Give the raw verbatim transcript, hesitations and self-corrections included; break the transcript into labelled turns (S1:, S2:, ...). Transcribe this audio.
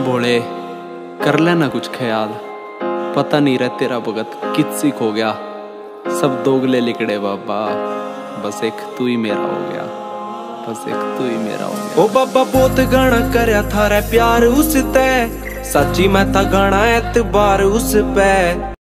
S1: भोले कर लेना कुछ ख्याल, पता नहीं रह तेरा भगत कितसी खो गया। सब दोगले लिकड़े बाबा, बस एक तू ही मेरा हो गया, बस एक तू ही मेरा हो गया।
S2: ओ बाबा बहुत गाना करया थारे प्यार उसते, सच्ची मैं था गाना एतबार उस पे।